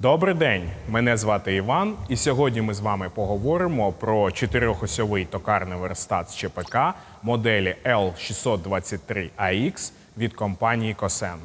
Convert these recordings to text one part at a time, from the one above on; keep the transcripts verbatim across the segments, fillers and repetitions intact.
Добрий день, мене звати Іван, і сьогодні ми з вами поговоримо про чотирьохосьовий токарний верстат з ЧПК моделі Л шістсот двадцять три А Х від компанії Косен.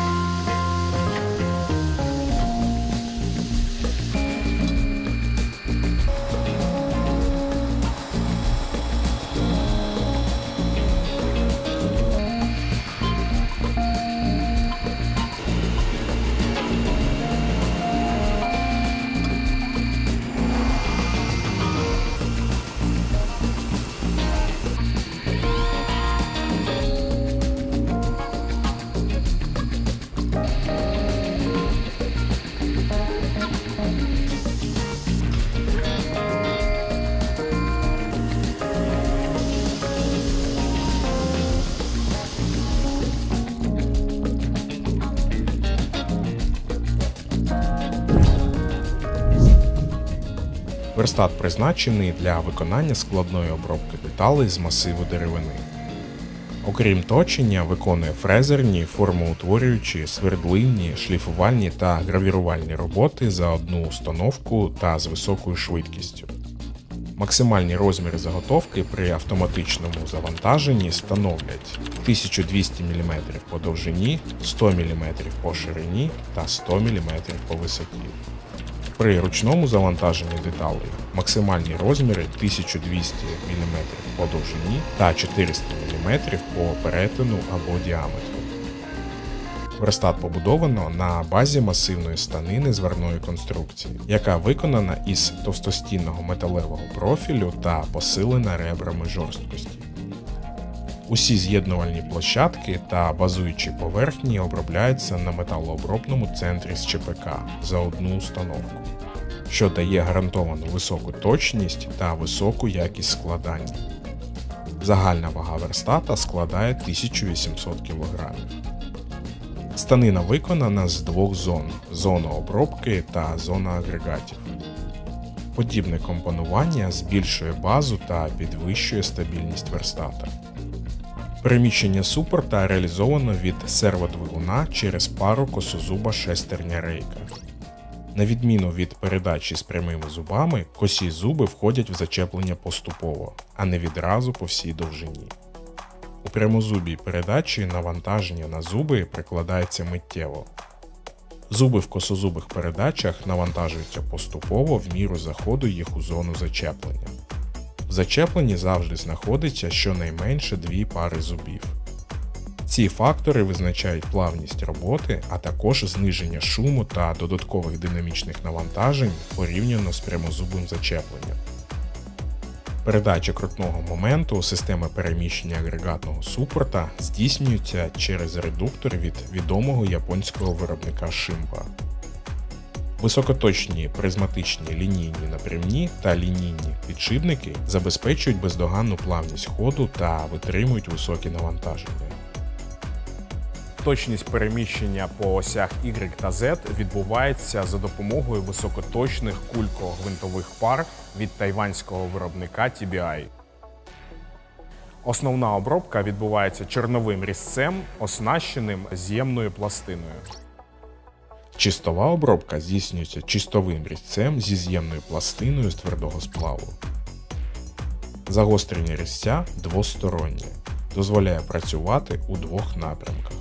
Верстат призначений для виконання складної обробки деталей з масиву деревини. Окрім точення, виконує фрезерні, формоутворюючі, свердлильні, шліфувальні та гравірувальні роботи за одну установку та з високою швидкістю. Максимальні розміри заготовки при автоматичному завантаженні становлять тисяча двісті міліметрів по довжині, сто міліметрів по ширині та сто міліметрів по висоті. При ручному завантаженні деталей максимальні розміри тисяча двісті міліметрів по довжині та чотириста міліметрів по перетину або діаметру. Верстат побудовано на базі масивної станини зварної конструкції, яка виконана із товстостінного металевого профілю та посилена ребрами жорсткості. Усі з'єднувальні площадки та базуючі поверхні обробляються на металообробному центрі з ЧПК за одну установку, що дає гарантовану високу точність та високу якість складання. Загальна вага верстата складає тисячу вісімсот кілограмів. Станина виконана з двох зон – зона обробки та зона агрегатів. Подібне компонування збільшує базу та підвищує стабільність верстата. Переміщення супорта реалізовано від серводвигуна через пару косозуба шестерня рейка. На відміну від передачі з прямими зубами, косі зуби входять в зачеплення поступово, а не відразу по всій довжині. У прямозубій передачі навантаження на зуби прикладається миттєво. Зуби в косозубих передачах навантажуються поступово в міру заходу їх у зону зачеплення. В зачепленні завжди знаходиться щонайменше дві пари зубів. Ці фактори визначають плавність роботи, а також зниження шуму та додаткових динамічних навантажень порівняно з прямозубим зачепленням. Передача крутного моменту системи переміщення агрегатного супорта здійснюється через редуктор від відомого японського виробника Шимба. Високоточні призматичні лінійні напрямні та лінійні підшипники забезпечують бездоганну плавність ходу та витримують високі навантаження. Точність переміщення по осях Y та Z відбувається за допомогою високоточних кулько-гвинтових пар від тайванського виробника Ті Бі Ай. Основна обробка відбувається чорновим різцем, оснащеним з'ємною пластиною. Чистова обробка здійснюється чистовим різцем зі з'ємною пластиною з твердого сплаву. Загострення різця двостороннє, дозволяє працювати у двох напрямках.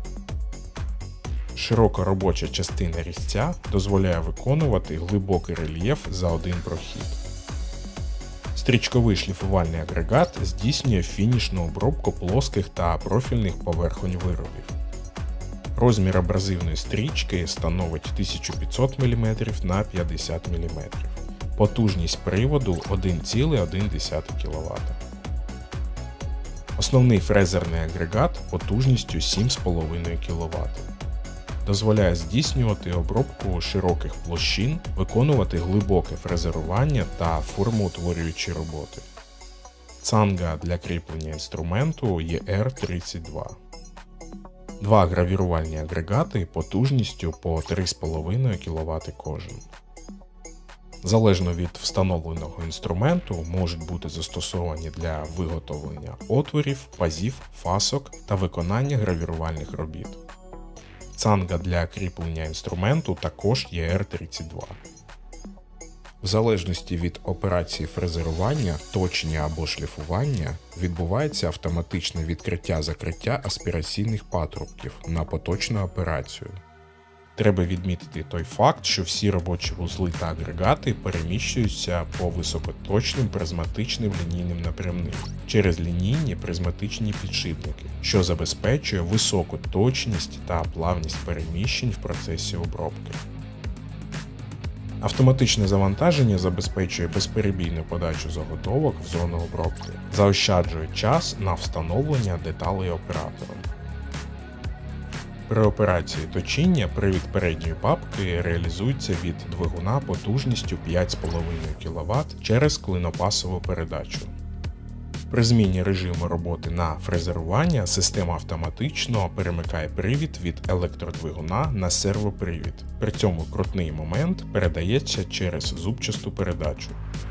Широка робоча частина різця дозволяє виконувати глибокий рельєф за один прохід. Стрічковий шліфувальний агрегат здійснює фінішну обробку плоских та профільних поверхонь виробів. Розмір абразивної стрічки становить тисяча п'ятсот міліметрів на п'ятдесят міліметрів. Потужність приводу один цілих одна десята кіловата. Основний фрезерний агрегат потужністю сім цілих п'ять десятих кіловата. Дозволяє здійснювати обробку широких площин, виконувати глибоке фрезерування та формоутворюючі роботи. Цанга для кріплення інструменту Є Р тридцять два. Два гравірувальні агрегати потужністю по три цілих п'ять десятих кіловата кожен. Залежно від встановленого інструменту можуть бути застосовані для виготовлення отворів, пазів, фасок та виконання гравірувальних робіт. Цанга для кріплення інструменту також є ар тридцять два. В залежності від операції фрезерування, точення або шліфування відбувається автоматичне відкриття-закриття аспіраційних патрубків на поточну операцію. Треба відмітити той факт, що всі робочі вузли та агрегати переміщуються по високоточним призматичним лінійним напрямним через лінійні призматичні підшипники, що забезпечує високу точність та плавність переміщень в процесі обробки. Автоматичне завантаження забезпечує безперебійну подачу заготовок в зону обробки, заощаджує час на встановлення деталей оператором. При операції точіння привід передньої бабки реалізується від двигуна потужністю п'ять цілих п'ять десятих кіловат через клинопасову передачу. При зміні режиму роботи на фрезерування система автоматично перемикає привід від електродвигуна на сервопривід. При цьому крутний момент передається через зубчасту передачу.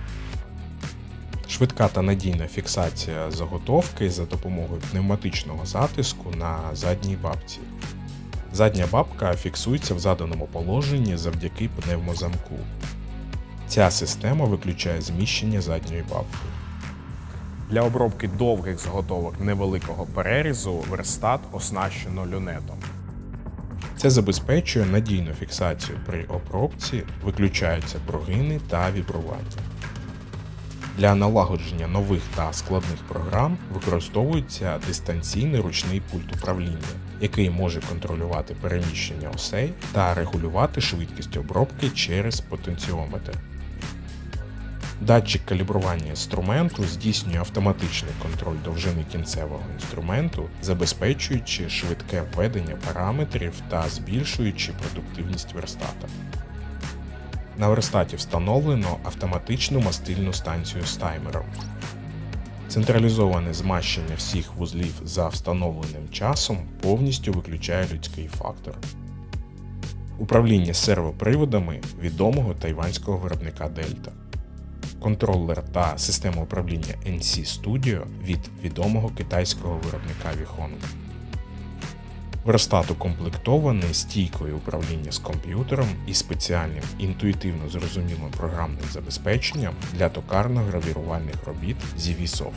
Швидка та надійна фіксація заготовки за допомогою пневматичного затиску на задній бабці. Задня бабка фіксується в заданому положенні завдяки пневмозамку. Ця система виключає зміщення задньої бабки. Для обробки довгих заготовок невеликого перерізу верстат оснащено люнетом. Це забезпечує надійну фіксацію при обробці, виключаються прогини та вібрування. Для налагодження нових та складних програм використовується дистанційний ручний пульт управління, який може контролювати переміщення осей та регулювати швидкість обробки через потенціометр. Датчик калібрування інструменту здійснює автоматичний контроль довжини кінцевого інструменту, забезпечуючи швидке введення параметрів та збільшуючи продуктивність верстата. На верстаті встановлено автоматичну мастильну станцію з таймером. Централізоване змащення всіх вузлів за встановленим часом повністю виключає людський фактор. Управління сервоприводами відомого тайванського виробника Delta. Контролер та система управління ен сі Studio від відомого китайського виробника Vihong. Верстат укомплектований стійкою управління з комп'ютером і спеціальним інтуїтивно зрозумілим програмним забезпеченням для токарно-гравірувальних робіт зі ViSoft.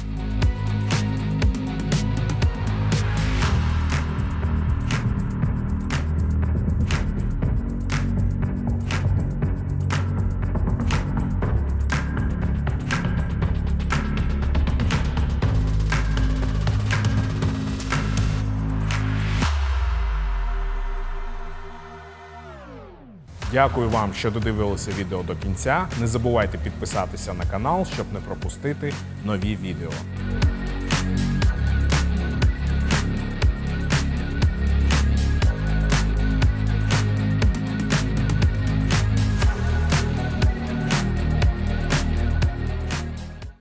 Дякую вам, що додивилися відео до кінця. Не забувайте підписатися на канал, щоб не пропустити нові відео.